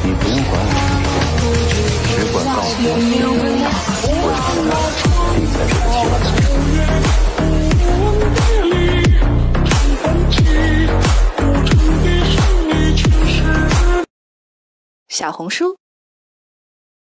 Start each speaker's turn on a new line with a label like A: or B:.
A: 你不用管我，只管告诉我，我在哪儿，定在这个计划当中。
B: 小红书